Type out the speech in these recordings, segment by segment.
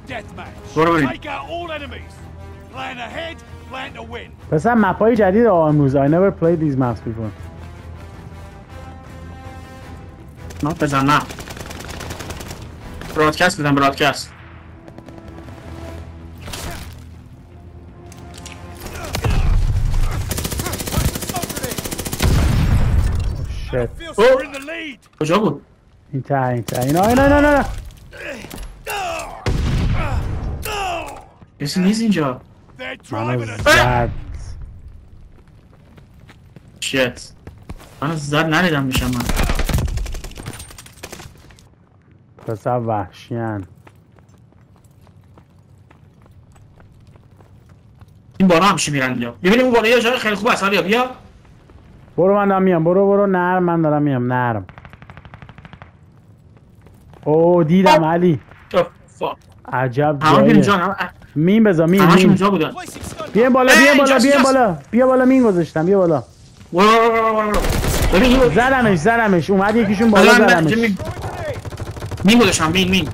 برو بریم. پس هم مپای جدید امروز. I never played these maps before. نه بزن نه. برادکست بدم برادکست. کجا بود؟ این ته اینا کسی نیست اینجا. منو زد. شیت منو زد نریدم میشم من. پس وحشیان. این بالا همشه میرن اینجا. ببینیم اون بالا یه جای خیلی خوب است. حالا بیا برو من دارم میام. برو نرم. من دارم میام نرم. او دیدم علی. عجب جاییه. مین بذار مین. همش اونجا بودن. بیا بالا. بیا بالا مین گذاشتم. بیا بالا. زدمش. اومد یکیشون بالا زدمش. مین گذاشتم. مین.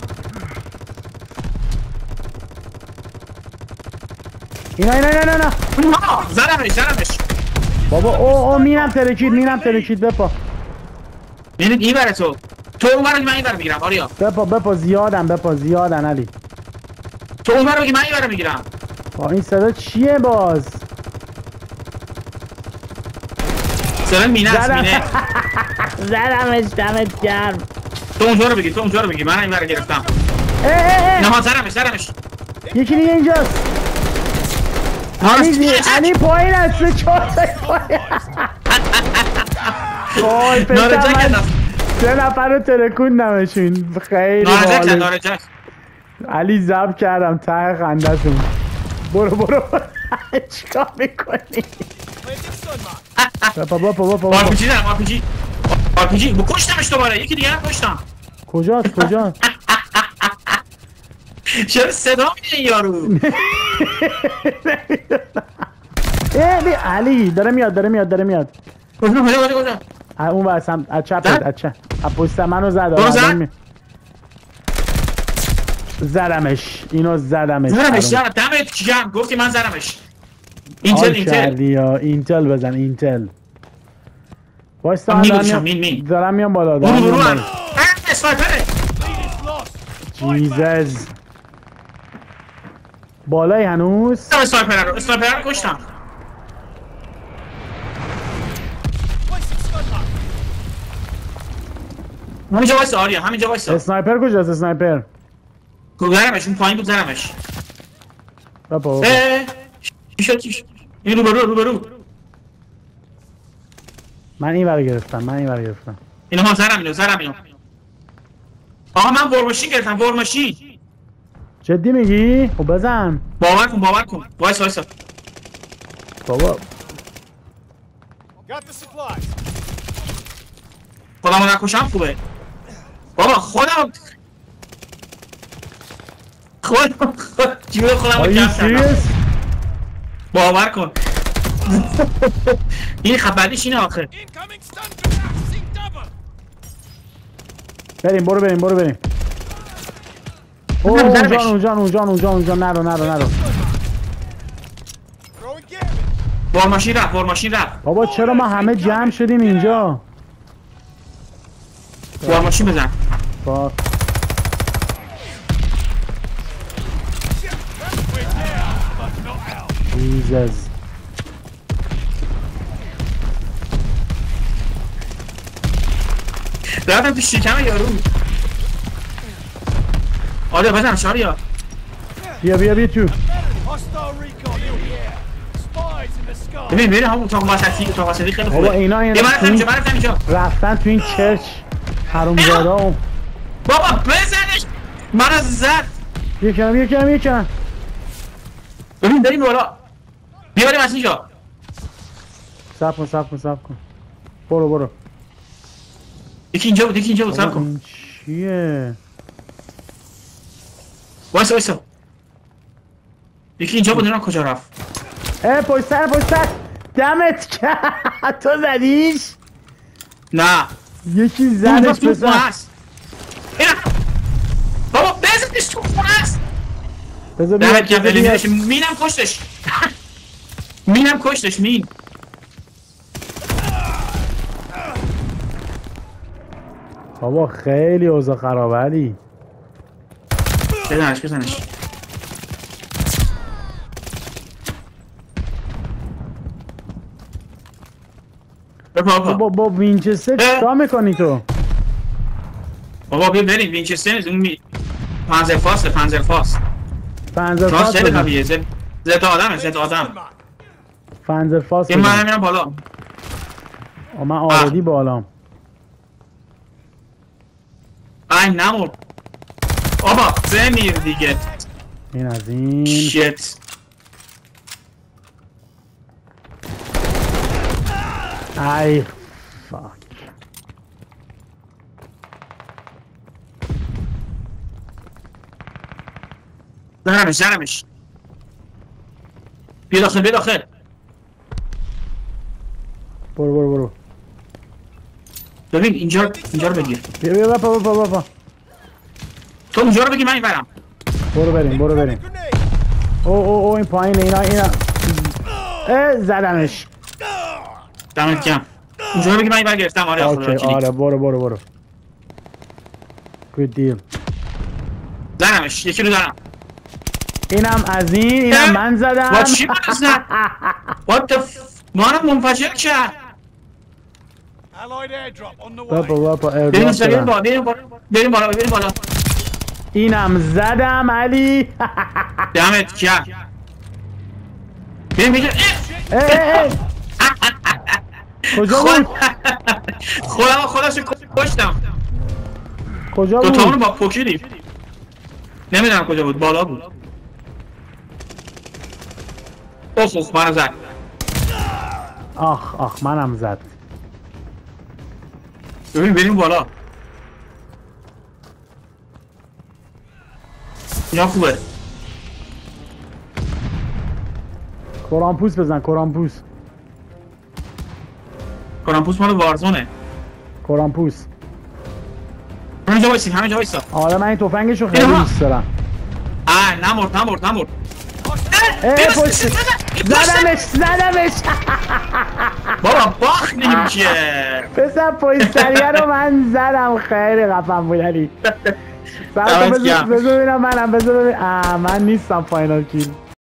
اینا. زدمش. بابا او مینم ترکید بپا. مینت این بره تو اون بره من این بره میگیرم. آریا بپا زیادن علی. تو اون بره بگی من این بره میگیرم. این صدا چیه باز؟ صدا مینه. زدمش دمت گرم. تو اونجا رو بگی من این بره گرفتم. نه زدمش. یکی دیگه اینجاست. علی پایین هست. وای پسر 3 نفر رو ترکوندمشون. خیلی باحال. علی زب کردم ته خنده‌شون. برو چیکار میکنی؟ بابا آرپیجی کشتمش دوباره. یکی دیگه هم کشتم. کجاست؟ چرا صدا میده یارو؟ علی داره میاد. کجا؟ اون واسم از چپ. از پشت منو زد. زدمش. دمت گرم. گفتی من زدمش. اینتل بزن. اینتل وایستا. دارم میام بالا. اسنایپره. جیزس بالای هنوز. اسنایپر رو کشتم. همینجا وایسا آریا. اسنایپر کجاست؟ اسنایپر زدمش. اون پایین بود زدمش. بابا چی این روبرو. من این ور گرفتم. اینو هم زدم اینو. آها من ورماشین گرفتم. جدی میگی؟ خب بزن. باور کن. وایسا. بابا خودمو نکشم خوبه. بابا خودم جیب خودمو کردم. باور کن. این خبریش اینه آخه. بریم. اونجا نرو. وارماشین رفت. بابا چرا ما همه جمع شدیم اینجا؟ وارماشین بزن. جیزس دادم تو شکم یارو. آره بزن شاریا. بیا تو. ببین همون اتاق وسطی خیلی خوبه. اینا من اینجا رفتن تو این چرچ حرومزادا. بابا بزنش. من از زد. یکم. ببین بریم بالا. بیاریم از اینجا. صبر کن. برو. یکی اینجا بود صبر کن. چیه؟ وایسا. یکی اینجا بود. اینا کجا رفت؟ پشت سر. دمت کرد. تو زدیش؟ نه یکی زدش. بابا بزنش تو خونه است. بذار دمت گرم بیاد الیمینیشن. مینم کشتش. مینم کشتش مین. بابا خیلی اوضاع خرابه علی. بزنش. بابا با وینچستر چیکار میکنی تو؟ بابا بیا بریم وینچستر نیست اون پنزرفاست. پنزرفاست خیلی قویه. زد آدم. پنزرفاست این من میرم بالا. من آردی بالام. ای نمورد. بابا بمیر دیگه. این از این شیت. ای فاک. زنمش. بیا داخل. برو. ببین اینجا رو بگیر. بیا بابا. تو اونجا رو بگیر من اینورم. برو بریم. او این پایینه اینا. زدمش. دمت گرم. اونجا رو بگیر من اینور گرفتم. آره برو. گود دیل. زدمش. یکی رو دارم. اینم از اینم من زدم. با چی من زد؟ What the مانم منفجر کرد. بابا بریم بالا. اینم زدم علی. دمت گرم. بریم کجا بود؟ خودشو کشتم. کجا بود؟ دوتامونو با پوکیدیم. نمیدونم کجا بود. بالا بود. اوه منو زد. آخ منم زد. ببین بریم بالا. یا خوبه. کرامپوس بزن. کرامپوس مال وارزونه. کرامپوس همینجا وایسا. آره من این تفنگشو خیلی دوست دارم. نمرد. زدمش. بابا باخت نمیشه. پسر پویستریه رو من زدم. خیلی خفن بود علی. بذار ببینم من نیستم فاینال کیل.